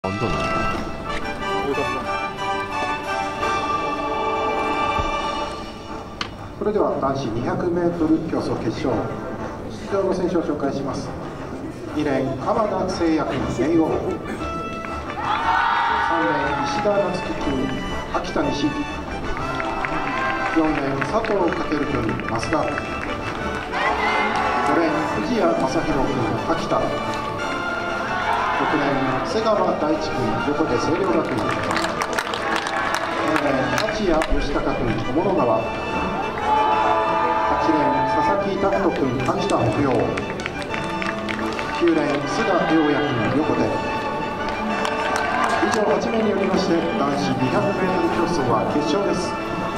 완전 それでは男子 200m 競争決勝出場の選手を紹介します。2レーン鎌田誠也君明王、3レーン石田夏樹君秋田西、4レーン佐藤健君増田、5レーン藤谷正宏君秋田、6レーン瀬川大地君横手清涼学院、7レーン八谷義孝君小物川、8レーン佐々木拓人君秋田北陽、9レーン須田良也君横手。以上8名によりまして男子 200m 競争は決勝です。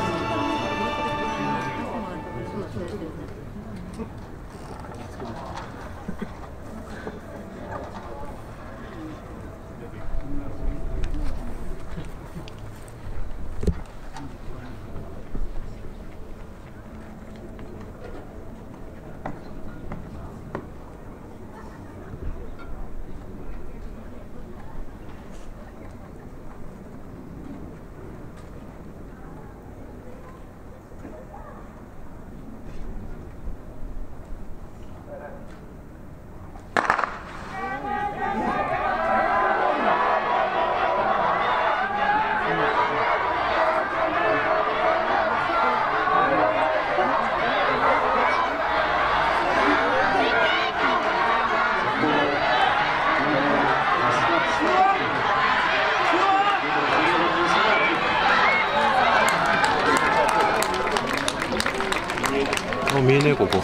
見えねえここ。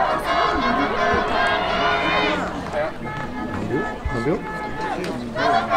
何秒？何秒？